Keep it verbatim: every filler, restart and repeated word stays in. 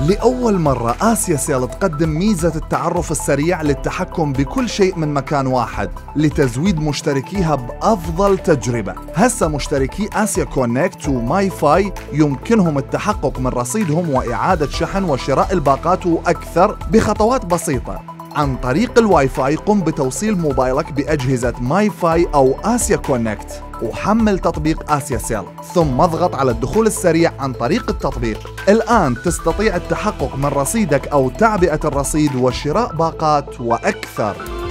لأول مرة آسيا سيل تقدم ميزة التعرف السريع للتحكم بكل شيء من مكان واحد لتزويد مشتركيها بأفضل تجربة. هسه مشتركي آسيا كونكت وماي فاي يمكنهم التحقق من رصيدهم وإعادة شحن وشراء الباقات وأكثر بخطوات بسيطة. عن طريق الواي فاي قم بتوصيل موبايلك بأجهزة ماي فاي أو آسيا كونكت وحمل تطبيق آسيا سيل، ثم اضغط على الدخول السريع عن طريق التطبيق. الآن تستطيع التحقق من رصيدك أو تعبئة الرصيد وشراء باقات وأكثر.